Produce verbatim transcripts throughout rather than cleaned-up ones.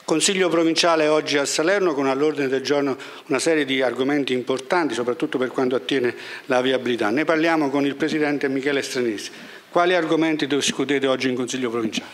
Consiglio provinciale oggi a Salerno con all'ordine del giorno una serie di argomenti importanti, soprattutto per quanto attiene la viabilità. Ne parliamo con il Presidente Michele Stranesi. Quali argomenti discutete oggi in Consiglio provinciale?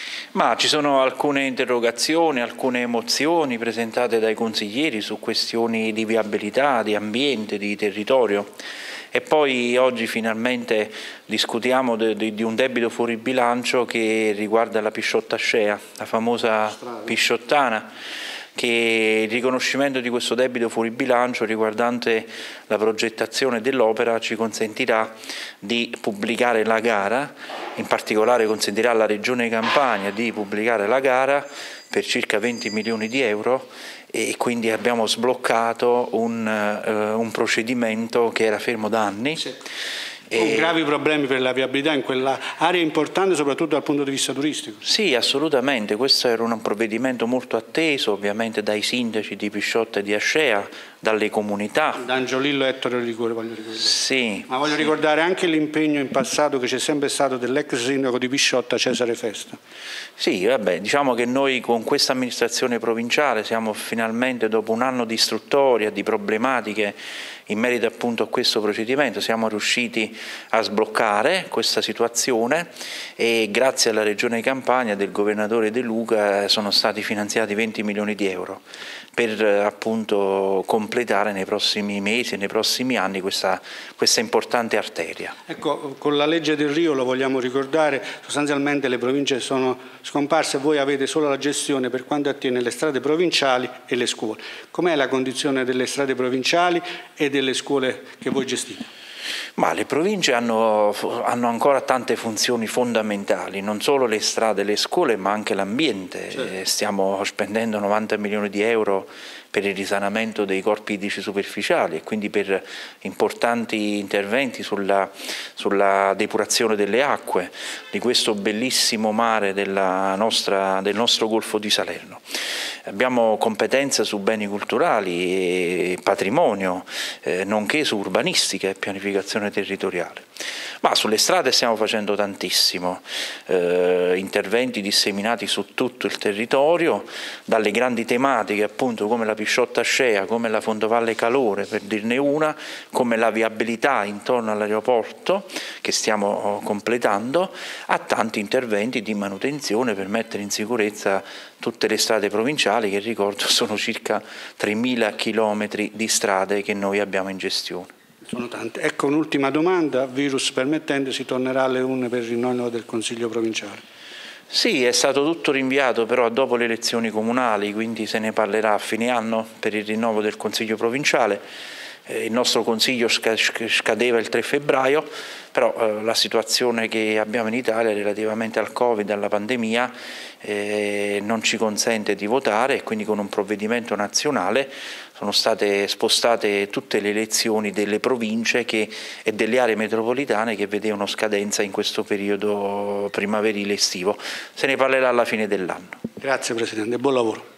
Ma ci sono alcune interrogazioni, alcune mozioni presentate dai consiglieri su questioni di viabilità, di ambiente, di territorio. E poi oggi finalmente discutiamo di, di, di un debito fuori bilancio che riguarda la Pisciotta Ascea, la famosa pisciottana, che il riconoscimento di questo debito fuori bilancio riguardante la progettazione dell'opera ci consentirà di pubblicare la gara, in particolare consentirà alla Regione Campania di pubblicare la gara per circa venti milioni di euro, e quindi abbiamo sbloccato un, uh, un procedimento che era fermo da anni. Sì. Con gravi problemi per la viabilità in quella area importante, soprattutto dal punto di vista turistico. Sì, assolutamente, questo era un provvedimento molto atteso ovviamente dai sindaci di Pisciotta e di Ascea, dalle comunità. Da Angiolillo e Ettore Ligure, voglio ricordare. Sì. Ma voglio sì. ricordare anche l'impegno in passato che c'è sempre stato dell'ex sindaco di Pisciotta, Cesare Festa. Sì, vabbè, diciamo che noi con questa amministrazione provinciale siamo finalmente, dopo un anno di istruttoria, di problematiche in merito appunto a questo procedimento, siamo riusciti a sbloccare questa situazione e grazie alla Regione Campania del governatore De Luca sono stati finanziati venti milioni di euro per appunto completare nei prossimi mesi e nei prossimi anni questa, questa importante arteria. Ecco, con la legge del Rio, lo vogliamo ricordare, sostanzialmente le province sono scomparse e voi avete solo la gestione per quanto attiene le strade provinciali e le scuole. Com'è la condizione delle strade provinciali e delle scuole che voi gestite? Ma le province hanno, hanno ancora tante funzioni fondamentali, non solo le strade, le scuole, ma anche l'ambiente. Certo. Stiamo spendendo novanta milioni di euro per il risanamento dei corpi idrici superficiali e quindi per importanti interventi sulla, sulla depurazione delle acque di questo bellissimo mare della nostra, del nostro Golfo di Salerno. Abbiamo competenze su beni culturali e patrimonio, eh, nonché su urbanistica e pianificazione territoriale. Ma sulle strade stiamo facendo tantissimo, eh, interventi disseminati su tutto il territorio, dalle grandi tematiche appunto come la Pisciotta Ascea, come la Fondovalle Calore per dirne una, come la viabilità intorno all'aeroporto che stiamo completando, a tanti interventi di manutenzione per mettere in sicurezza tutte le strade provinciali, che ricordo sono circa tremila chilometri di strade che noi abbiamo in gestione. Sono tante. Ecco un'ultima domanda, virus permettendo, si tornerà alle urne per il rinnovo del Consiglio provinciale? Sì, è stato tutto rinviato però dopo le elezioni comunali, quindi se ne parlerà a fine anno per il rinnovo del Consiglio provinciale. Eh, il nostro Consiglio scadeva il tre febbraio, però eh, la situazione che abbiamo in Italia relativamente al Covid, alla pandemia, eh, non ci consente di votare e quindi con un provvedimento nazionale sono state spostate tutte le elezioni delle province che, e delle aree metropolitane che vedevano scadenza in questo periodo primaverile estivo. Se ne parlerà alla fine dell'anno. Grazie Presidente, buon lavoro.